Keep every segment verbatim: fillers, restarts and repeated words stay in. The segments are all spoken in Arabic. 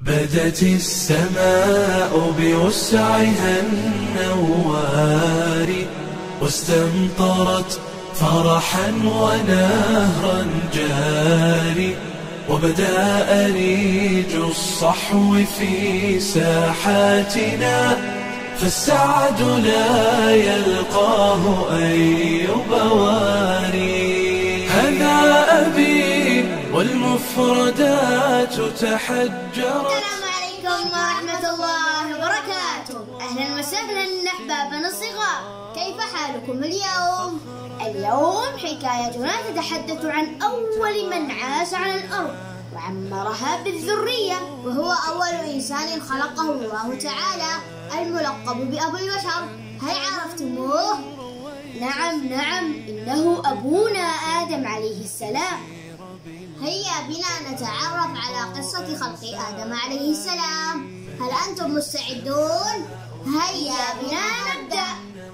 بدت السماء بوسعها النوار واستمطرت فرحا ونهرا جاري، وبدأ أريج الصحو في ساحاتنا، فالسعد لا يلقاه أي بواري. هذا أبي والمفردات تحجرت. السلام عليكم ورحمة الله وبركاته. أهلا وسهلا أحبابنا الصغار، كيف حالكم اليوم؟ اليوم حكايتنا تتحدث عن أول من عاش على الأرض وعمرها بالذرية، وهو أول إنسان خلقه الله تعالى الملقب بأبو البشر. هل عرفتموه؟ نعم نعم، إنه أبونا آدم عليه السلام. هيا بنا نتعرف على قصة خلق آدم عليه السلام. هل أنتم مستعدون؟ هيا بنا نبدأ.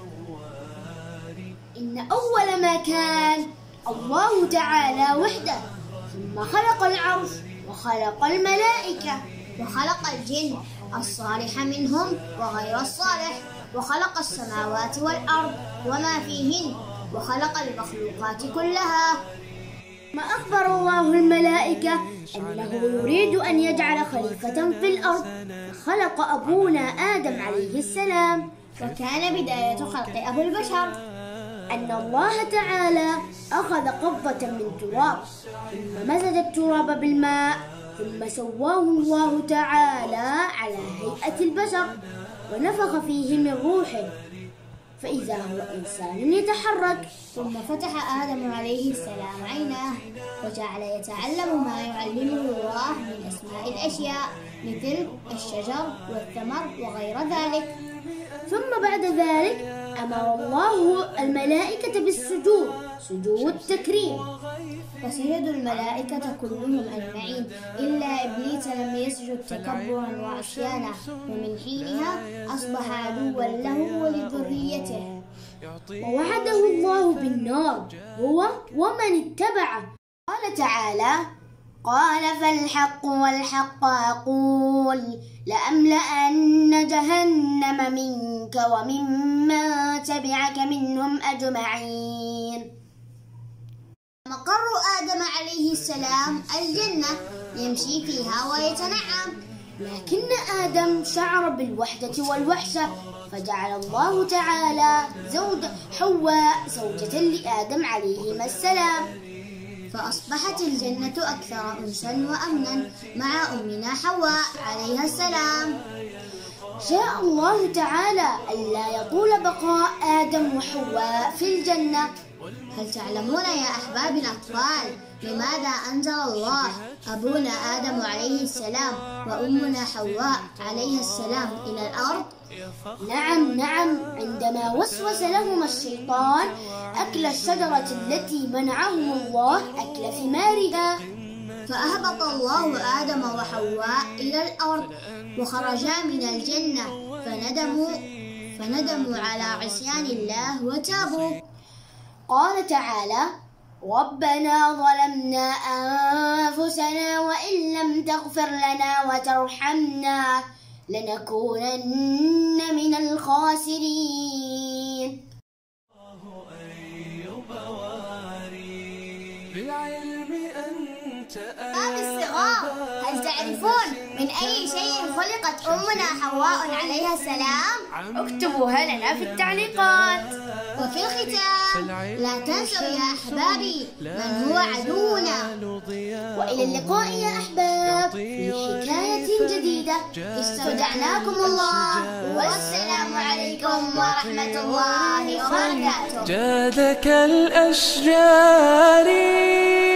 إن أول ما كان الله تعالى وحده، ثم خلق العرش وخلق الملائكة وخلق الجن الصالح منهم وغير الصالح، وخلق السماوات والأرض وما فيهن، وخلق المخلوقات كلها. ما أخبر الله الملائكة أنه يريد أن يجعل خليفة في الأرض، فخلق أبونا آدم عليه السلام. وكان بداية خلق أبو البشر أن الله تعالى أخذ قبضة من تراب، ثم مزج التراب بالماء، ثم سواه الله تعالى على هيئة البشر، ونفخ فيه من روحه، فإذا هو إنسان يتحرك. ثم فتح آدم عليه السلام عيناه، وجعل يتعلم ما يعلمه الله من أسماء الأشياء مثل الشجر والثمر وغير ذلك. ثم بعد ذلك أمر الله الملائكة بالسجود، سجود تكريم، فسجدوا الملائكة كلهم أجمعين إلا إبليس لم يسجد تكبرا وعصيانا، ومن حينها أصبح عدوا له ولذريته. ووعده الله بالنار هو ومن اتبعه. قال تعالى: قال فالحق والحق أقول لأملأن جهنم منك وممن تبعك منهم أجمعين. مقر آدم عليه السلام الجنة، يمشي فيها ويتنعم، لكن آدم شعر بالوحدة والوحشة، فجعل الله تعالى زوج حواء زوجة لآدم عليهما السلام، فأصبحت الجنة أكثر أنسا وأمنا مع أمنا حواء عليها السلام. شاء الله تعالى ألا يطول بقاء آدم وحواء في الجنة. هل تعلمون يا أحباب الأطفال لماذا أنزل الله أبونا آدم عليه السلام وأمنا حواء عليها السلام إلى الأرض؟ نعم نعم، عندما وسوس لهما الشيطان أكل الشجرة التي منعهم الله أكل ثمارها، فأهبط الله آدم وحواء إلى الأرض، وخرجا من الجنة فندموا فندموا على عصيان الله وتابوا. قال تعالى: ربنا ظلمنا أنفسنا وإن لم تغفر لنا وترحمنا لنكونن من الخاسرين. أبناء الصغار، هل تعرفون من أي شيء خلقت أمنا حواء عليها السلام؟ اكتبوها لنا في التعليقات. وفي الختام لا تنسوا يا أحبابي من هو عدونا. وإلى اللقاء يا أحباب في حكاية جديدة. استودعناكم الله، والسلام عليكم ورحمة الله وبركاته. جادك الأشجار